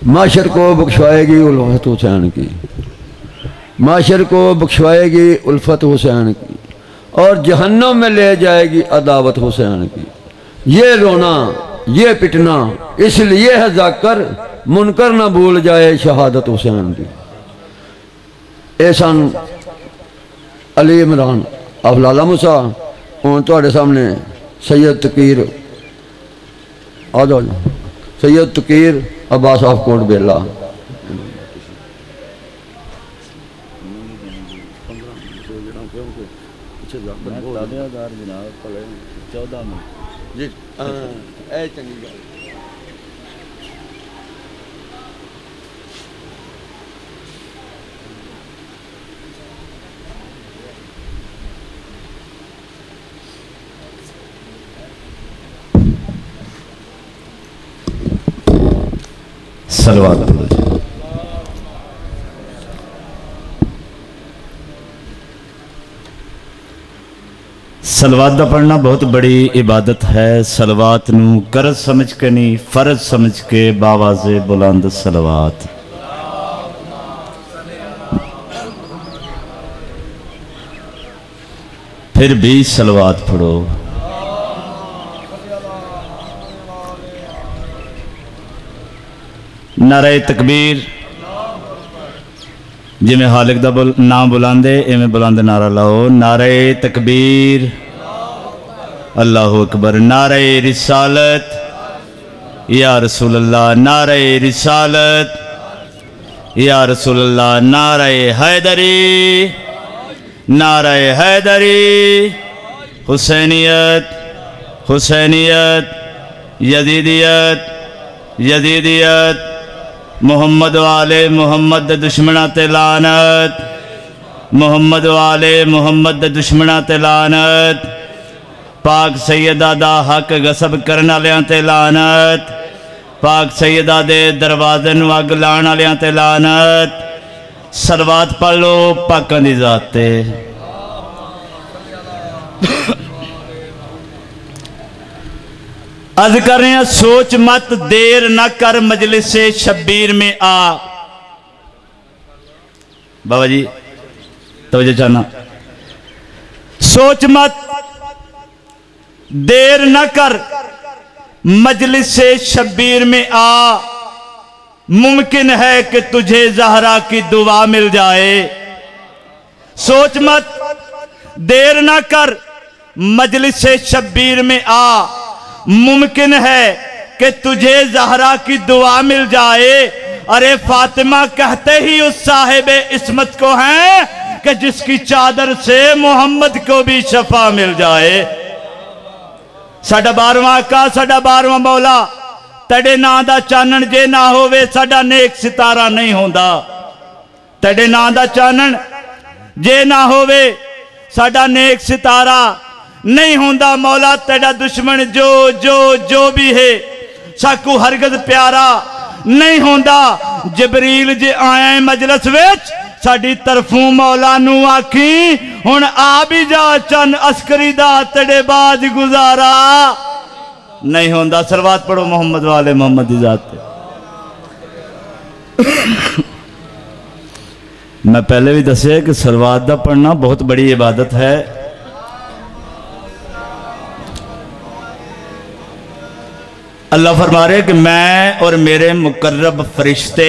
माशर को बख्शवाएगी उल्फत हुसैन की, माशर को बख्शवाएगी उल्फत हुसैन की, और जहन्नम में ले जाएगी अदावत हुसैन की। ये रोना ये पिटना इसलिए है जाकर मुनकर न भूल जाए शहादत हुसैन की। एहसान अली इमरान अफलाला मूसा हूँ तुहाडे सामने सैयद तकीर आ जाओ, सैयद तकीर अब्बास ऑफ कोट बेला। जी चंगी गल सलवात पढ़ो जी। सलवात का पढ़ना बहुत बड़ी इबादत है। सलवात नू करज समझ के नहीं फर्ज समझ के बावाज़े बुलंद सलवात। फिर भी सलवात पढ़ो। नारे तकबीर जिमें हालिक दा नाम बुलांदे इवें बुलंद नारा लाओ। नारे तकबीर अल्लाहु अकबर। नारे रिसालत या रसूल अल्लाह। नारे रिसालत या रसूल अल्लाह। नारे हैदरी नारे हैदरी। हुसैनियत हुसैनियत यजीदियत यजीदियत। मोहम्मद वाले मोहम्मद दुश्मना ते लानत। मोहम्मद वाले मोहम्मद दुश्मना ते लानत। पाक सैयदा दा हक गसब करने वालियां ते लानत। पाक सैयदा दे दरवाजे नूं अग लाण वालियां ते लानत। सलवात पढ़ लो पाकां दी ज़ात ते। अर्ज कर रहे हैं सोच मत देर न कर मजलिस से शब्बीर में आ। बाबा जी तवज्जो चाहना। सोच मत देर न कर मजलिस से शब्बीर में आ। मुमकिन है कि तुझे ज़हरा की दुआ मिल जाए। सोच मत देर न कर मजलिस से शब्बीर में आ। मुमकिन है कि तुझे ज़हरा की दुआ मिल जाए। अरे फातिमा कहते ही उस साहिबे इस्मत को हैं कि जिसकी चादर से मोहम्मद को भी शफा मिल जाए। साडा 12वां आका साडा 12वां मौला तेरे नां दा चानन जे ना होवे साडा नेक सितारा नहीं होंदा। तेरे नां दा चानन जे ना होवे साडा नेक सितारा नहीं होंदा। मौला तेरा दुश्मन जो जो जो भी है साकू हरगज प्यारा नहीं होंदा। जबरील जे आया मजलिस विच साडी तरफों मौला नू आखी हुण आ भी जा चन अस्करी दा तेरे बाज गुजारा नहीं होंदा। सलवात पढ़ो मोहम्मद वाले मोहम्मद दी जात। मैं पहले भी दसिया कि सलवात दा पढ़ना बहुत बड़ी इबादत है। अल्लाह फरमा रहे कि मैं और मेरे मुकर्रब फरिश्ते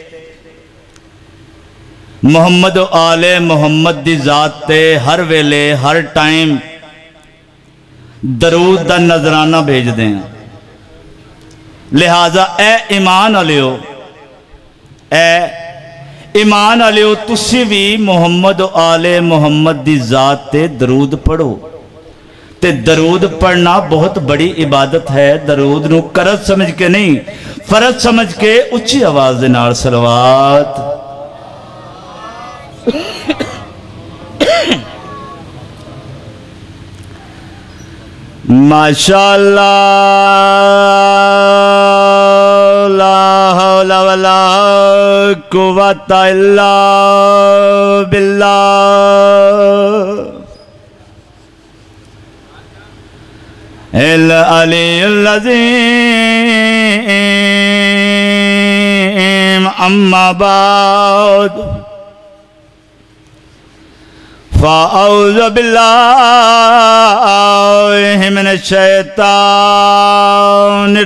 मोहम्मद आले मोहम्मद दी जात ते हर वेले हर टाइम दरूद दा नजराना भेजते हैं। लिहाजा ए ईमान वालियो ए ईमान वालियो तुसी भी मोहम्मद आले मोहम्मद दी जात ते दरूद पढ़ो। ते दरूद पढ़ना बहुत बड़ी इबादत है। दरूद नू करज समझ के नहीं फर्ज समझ के उच्ची आवाज दे नाल सलवात। माशाअल्लाह ला हौला वला कुव्वता इल्ला बिल्लाह अल अली अज़ीम अम्मा बाद फ़अऊज़ु बिल्लाहि मिनश शैतानिर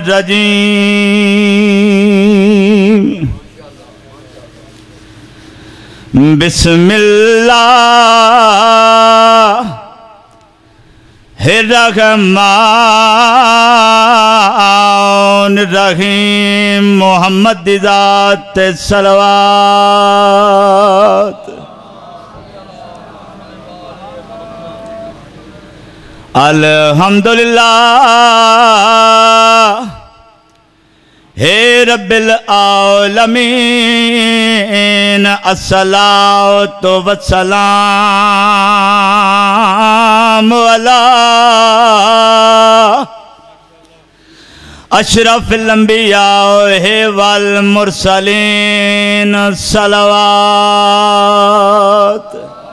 रजीम। बिस्मिल्लाहिर्रहमानिर्रहीम। मोहम्मद दी ज़ात सलवात। अल्हम्दुलिल्लाह हे रब्बिल आलमीन। अस्सलातु वस्सलामु अला अशरफिल अंबिया वल मुरसलीन। सलवात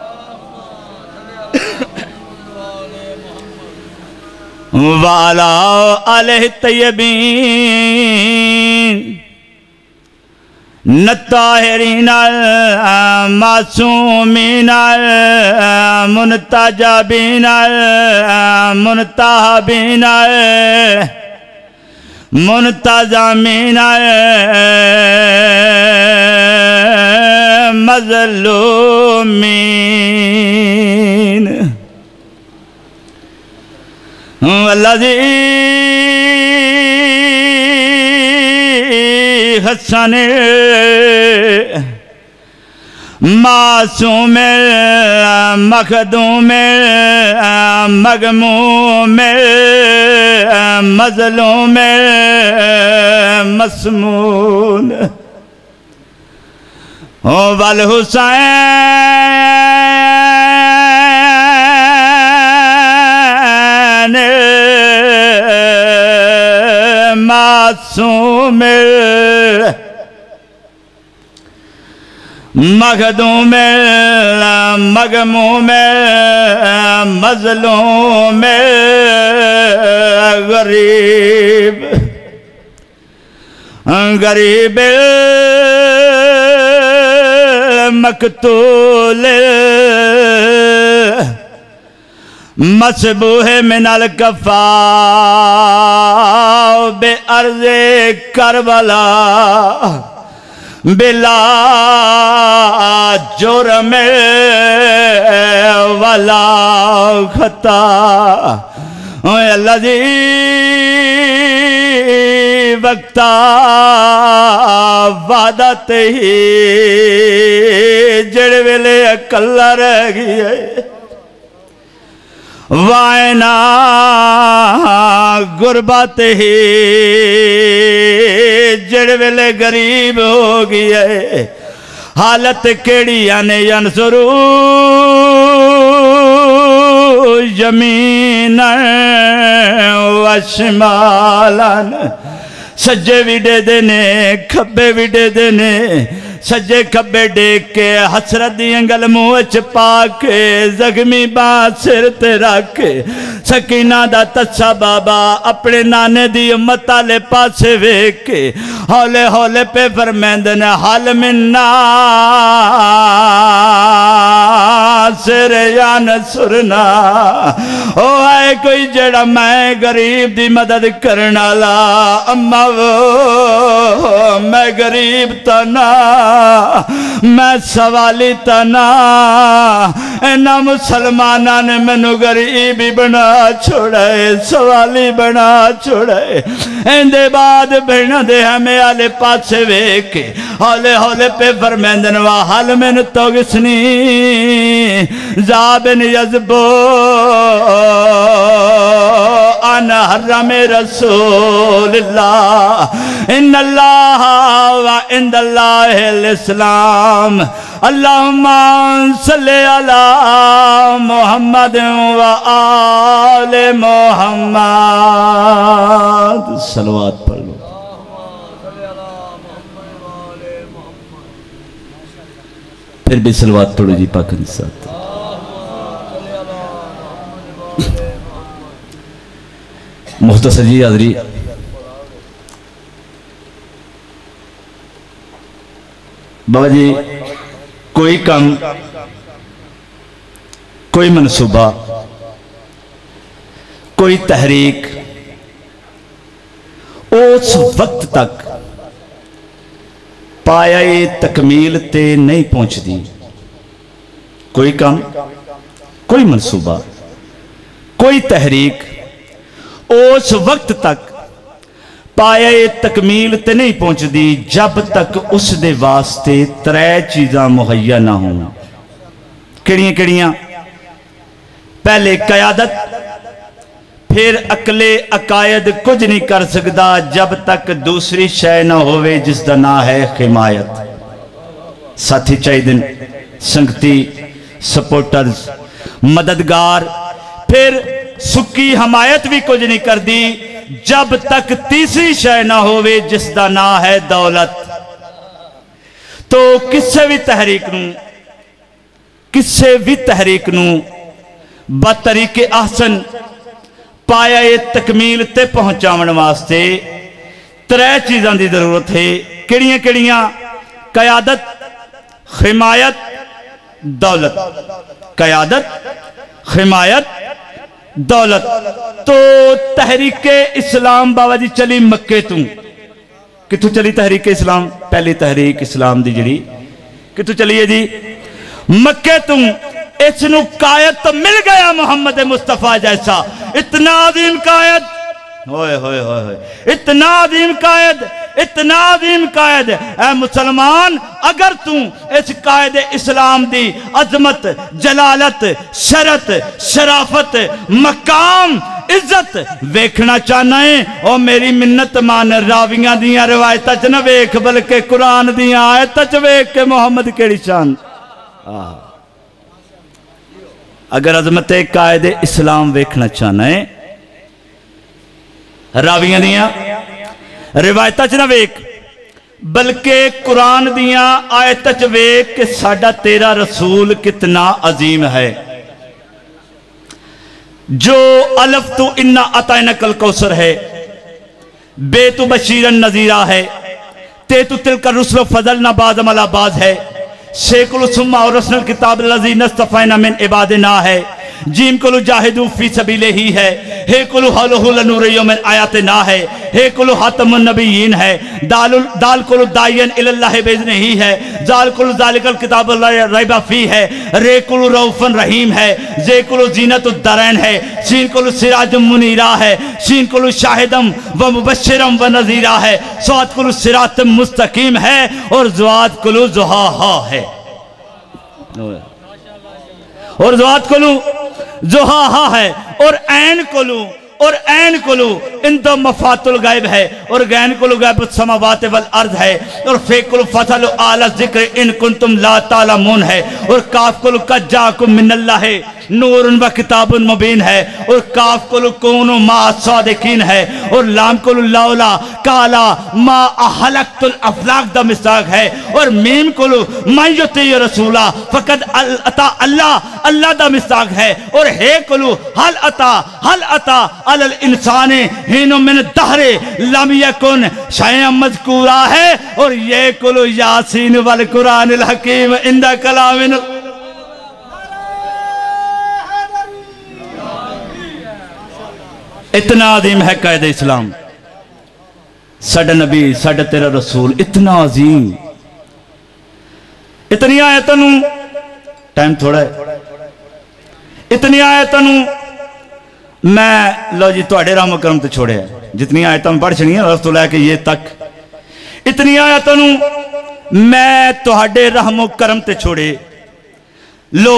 वाला अलैहि तय्यबीन नत्ताहिरीन मासूमीन मुनतजबीन मुनतहबीन मुनतजमीन मज़लूमीन। वल्लज़ी हसन मासूम मखदूम मगमूम मज़लूम मस्मून। वल हुसैन मासूम मखदूम मगमूम मज़लूम गरीब गरीब मकतूल मसबूह मिनल कफ़ा बे अर्ज़े करबला बिला जुर्म वला खता। अल्लज़ी वक्ता वादत ही जिड़ वेले अकल्ला रह गई है वायना गुरबत ही जिड़ वेले गरीब हो गई है। हालत केड़ी आने अनसरू जमीन वशमालन। सज्जे भी दे देने खब्बे भी दे देने। सज्जे खब्बे देख के हसरत दी अंगल मुँह च पा के जख्मी बां सिर ते रख सकीना दा तस्सा बाबा अपने नाने दी उम्मत आले पासे वेख के हौले हौले पे फरमांदे ने हल मिन्ना सिर यान सुरना। ओ है कोई जड़ा मैं गरीब दी मदद करने वाला। अम्मा वो मैं गरीब तना मैं सवाली तना। इन्हां मुसलमाना ने मैनू गरीबी बना छोड़े सवाली बना छोड़े। इंदे बाद बहना दे हमें आले पासे वेख के हौले हौले पे फरमांदन वा हल मैनू तो किसनी जाबिन यज़बो अन हर्रम रसूलिल्लाह इन्नल्लाह व इंदल्लाहिल इस्लाम। अल्लाहुम्मा सल्लि अला मुहम्मद व आले मुहम्मद। सलवात पढ़ लो। फिर भी सलवात पढ़ो जी पाक के साथ। मुख्तसर जी हाज़री बाबा जी कोई काम, कोई मनसूबा, कोई तहरीक उस वक्त तक पाया तकमील ते नहीं पहुंचती। कोई काम, कोई मनसूबा, कोई तहरीक उस वक्त तक पाया तकमील ते नहीं पहुंचती जब तक उस दे वास्ते त्रै चीज़ां मुहैया ना हो। किहड़ियां किहड़ियां? पहले कयादत, फिर अकले अकायद कुछ नहीं कर सकता जब तक दूसरी शय ना होवे जिसका ना है हिमायत। साथी चाहिए, संगती, सपोर्टर्स, मददगार। फिर सुक्की हमायत भी कुछ नहीं करती जब तक तीसरी शय ना होवे जिसका ना है दौलत। तो किसी भी तहरीक नूं, किसी भी तहरीक नूं बतरीके आसन पाया तकमील ते पहुंचावन वास्ते त्रै चीज़ों की जरूरत है। किहड़ियां किहड़ियां? कयादत, हिमायत, दौलत। कयादत, हिमायत, दौलत। तो तहरीके इस्लाम बाबा जी चली मक्के तू। कितों चली तहरीके इस्लाम? पहली तहरीक इस्लाम की जिहड़ी कितों चली है जी? मक्के तू। इसनू कायद तो मिल गया मोहम्मद मुस्तफा जैसा, इतना अजीम कायद, होए होए होए होए, इतना अजीम कायद, इतना अजीम कायद। ऐ मुसलमान, अगर तू इस कायद इस्लाम दी अजमत, जलालत, शरत, शराफत, मकाम, इज्जत वेखना चाहना है, और मेरी मिन्नत मान, रावियां दियां रिवायतां च न वेख बल्कि कुरान दियां आयतां च वेख के मोहम्मद केड़ी शान। अगर अजमत कायदे इस्लाम वेखना चाहना है, रावियां दियां रिवायतां च ना वेख बल्कि कुरान दियां आयतां च वेख कि साडा तेरा रसूल कितना अजीम है। जो अलफ तू इन्ना अतायना कल कौसर है, बे तू बशीरन नजीरा है, ते तू तिलकर रुसल फजल ना बाज मला बाज है, शेकुल सुम्मा और रसनल किताब लजी नस्तफैना मिन इबादिना है, जीम कुलु जाहिदू फी सबीले ही है, हे कुलु हलहुल नूरियो मिन आयात ना है, हे कुलु हातमुन नबिय्यीन है, दाल कुलु दायन इल्लाह बेज़ने ही है, जाल कुलु जालिकल किताब रैबा फी है, रे कुलु रऊफन रहीम है, जे कुलु जीनतुद दरैन है, सीन कुलु सिराजुम मुनीरा है, शीन कुलु शाहिदम व मुबश्शिरम व नज़ीरा है, स्वाद कुलु सिरातुम मुस्तकीम है, और ज़वाद कुलु ज़ुहाहा है, और ज़वाद कुलु ज़ुहाहा है, और ऐन कुलु, और ऐन कुलु इन दो मफातुल गैब है, और गैन कुलु गैब समावात वल अर्ज है, और फे कुलु फसल आला जिक्र इन कुंतुम ला तालमून है, और काफ कुलु कज्जाकुम मिनल्लाह नूरुन व किताबुन मुबीन है, और काफ कुलु कूनु मा सादिकीन है, और लाम कुलु लौला काला मा अहलक्तुल अफलाक द मिसाक है, और मीम कुलु मय्यती रसूला फकद अता अल्लाह अल्लाह द मिसाक है, और हे कुलु हल अता अलल इंसाने हिनो मिन दहरे लम यकुन शयअम मज़कूरा है, और ये कुलु यासीन वल कुरानिल हकीम इंदा कलामिन। इतना अजीम है कायदे इस्लाम। साडा नबी, साडा तेरा रसूल इतना अजीम। इतनी आयतों, टाइम थोड़ा है, इतनी आयतों मैं लो जी थोड़े रहम करम तो छोड़े, जितनी आयतों पढ़ छड़ियां रस तो लैके ये तक, इतनी आयतों मैं थोड़े रहम करम ते छोड़े लो।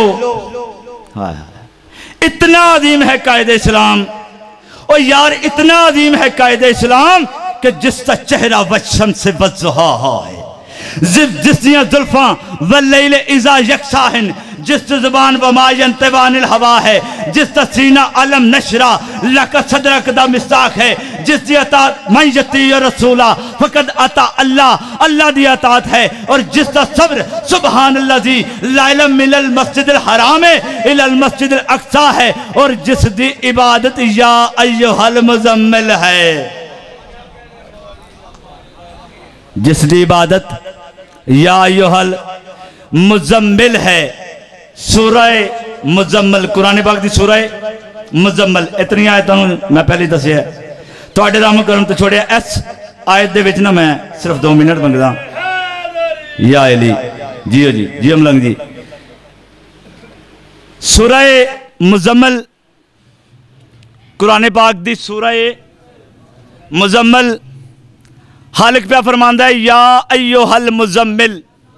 इतना अजीम है कायदे इस्लाम। और यार इतना अजीम है कायदे इस्लाम कि जिसका चेहरा वशम से वज़ुहा है, जिसदियां जुल्फां वल्लैल इज़ा यक्साहिन, जिस जुबान बमायन तवानिल हवा है, जिसका सीना अलम नशरा लक सदरक दा मिसाक है, जिसकी अतात मयती रसूला फकद अता अल्लाह अल्लाह दी अतात है, और जिसका सब्र सुबहानल्लाजी लाइलम मिनल मस्जिदिल हराम इलल मस्जिदिल अक्सा है, और जिस दी इबादत या अय्युहल मुज़म्मिल है, जिस दी इबादत या अय्युहल मुजम्मिल है सूरह मुजम्मल, कुरान पाक की सूरह मुजम्मल। इतनी आयतों मैं पहले दसिया, थोड़े राम करम तो छोड़िया। इस आयत दे विच ना मैं सिर्फ 2 मिनट मंगदा। या अली जियो जी, जियो मलंग जी। सूरह मुजम्मल, कुरान पाक दी सूरह मुजम्मल, खालिक पे फरमांदा है या अय्युहल मुजम्मिल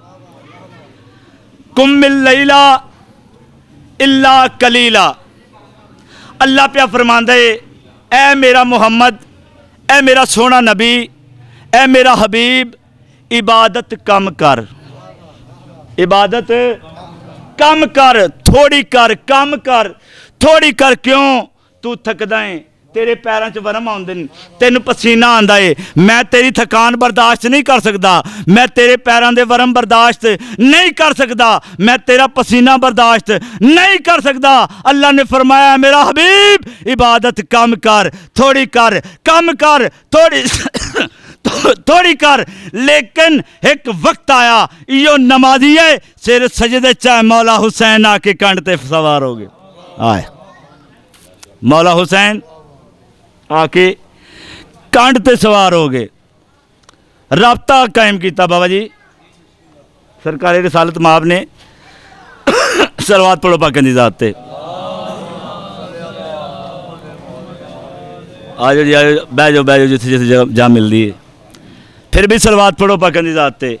कुम्मिल लैला इल्ला कलीला। अल्लाह पे फरमांदा है ए मेरा मुहम्मद, ए मेरा सोना नबी, ए मेरा हबीब, इबादत कम कर, इबादत कम कर, थोड़ी कर, कम कर, थोड़ी कर। क्यों? तू थकदा है, तेरे पैरों च वरम आउंदे न, तेन पसीना आंदा है, मैं तेरी थकान बर्दाश्त नहीं कर सकता, मैं तेरे पैरों के वरम बर्दाश्त नहीं कर सकता, मैं तेरा पसीना बर्दाश्त नहीं कर सकता। अल्लाह ने फरमाया मेरा हबीब इबादत कम कर, थोड़ी कर, कम कर, थोड़ी थोड़ी कर। लेकिन एक वक्त आया, यो नमाजी है, सिर सजदे चाहे मौला हुसैन आके कंध ते सवार हो गए। आए मौला हुसैन आके कंध ते सवार हो गए। राबता कायम किया बाबा जी सरकारी रिसालत माब ने। सलवात पढ़ो पाक दी ज़ात ते। आजो जी आजो, बह जाओ जिथे जिथे जगह जा मिलती है। फिर भी सलवात पढ़ो पाक दी ज़ात ते।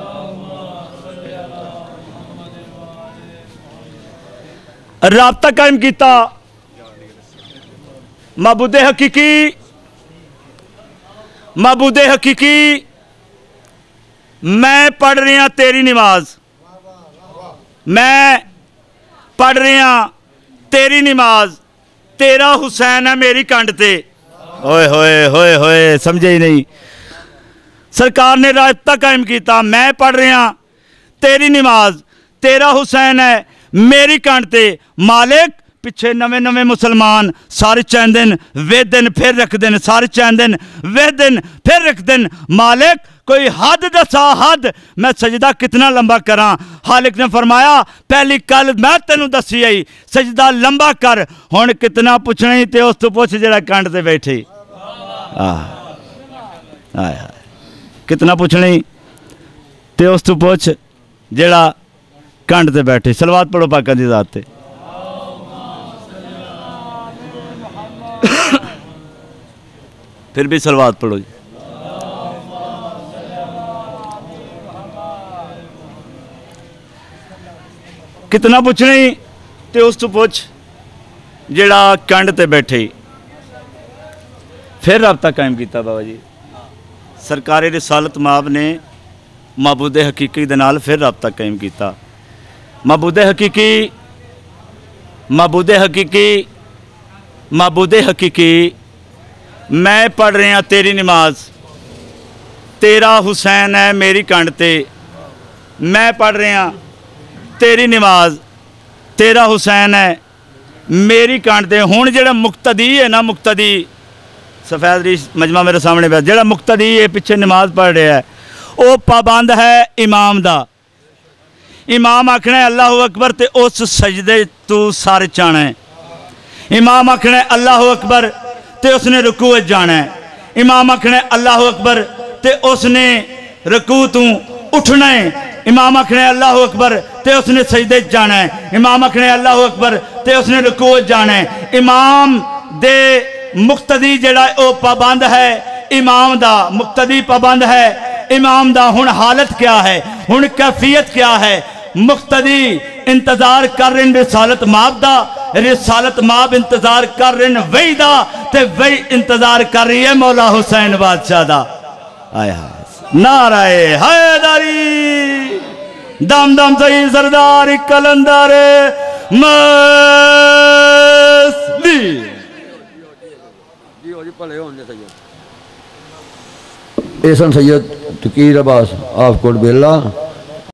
राबता कायम किया माबूदे हकीकी, माबूदे हकीकी मैं पढ़ रहा तेरी नमाज, मैं पढ़ रहा तेरी नमाज, तेरा हुसैन है मेरी कंध ते। होए होए होए होए, समझे ही नहीं। सरकार ने राबता कायम किया, मैं पढ़ रहा तेरी नमाज, तेरा हुसैन है मेरी कंध ते। मालिक पिछे नवे नवे मुसलमान सारे चैंदे वेदन फिर रखते हैं, सारे चैंदे वेदन फिर रखते हैं। मालिक कोई हद दसा, हद मैं सजदा कितना लंबा करा। खालिक ने फरमाया पहली कल मैं तेनू दसी आई सजदा लंबा कर, हुण कितना पुछना ही ते उस तो पुछ जरा कंध ते बैठे। आया कितना पुछना ही ते उस तो पुछ जरा कंध ते बैठे। सलवात पढ़ो पाक दी ज़ात ते। फिर भी सलवात पढ़ो जी। कितना पुछना ही ते उस तो पुछ जड़ा कंध ते बैठे। फिर राबता कायम किया बाबा जी सरकारी रिसालत माब ने माबूदे हकीकी दे नाल फिर राबता कायम किया। माबूदे हकीकी, माबूदे हकीकी, माबूदे हकीकी मैं पढ़ रहा तेरी नमाज, तेरा हुसैन है मेरी कंध ते। मैं पढ़ रहा तेरी नमाज, तेरा हुसैन है मेरी कंध ते। हुण जिहड़ा मुक्तदी है ना, मुक्तदी सफेद रीश मजमा मेरे सामने बैठ, जिहड़ा मुक्तदी है पिछे नमाज पढ़ रहा है वह पाबंद है इमाम दा। इमाम आखना अल्लाह अकबर ते उस सजदे तू सर चाना है। इमाम आखना अल्लाह अकबर ते उसने रुकू जाना है। इमाम आखना अल्लाह अकबर ते उसने रुकू तू उठना है। इमाम आखना अल्लाह अकबर ते उसने सजदे जाना है। इमाम आखना अल्लाह अकबर ते उसने रुकू जाना है। इमाम दे मुक्तदी जड़ा ओ पाबंद है इमाम दा, मुक्तदी पाबंद है इमाम दा। हुण हालत क्या है, हुण कैफियत क्या है? मुक्तदी इंतजार कर रहे रिसालत माब दा, रिसालत माब इंतजार कर रहे वही दा, ते वही इंतजार कर रही है मौला हुसैन बादशाह दा। आया नाराए हैदरी, दम दम सही सरदार कलंदर मसली। एसन सैयद तकीर अब्बास ऑफ कोट बेला।